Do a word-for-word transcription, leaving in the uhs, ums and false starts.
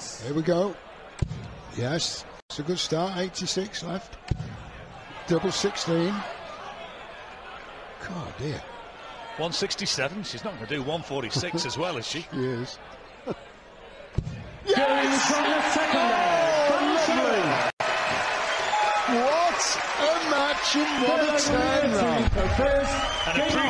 Here we go. Yes, it's a good start. eighty-six left. Double sixteen. God, dear. one sixty-seven. She's not going to do one forty-six as well, is she? She is. Yes! Oh, lovely! What a match and what a turnaround! And a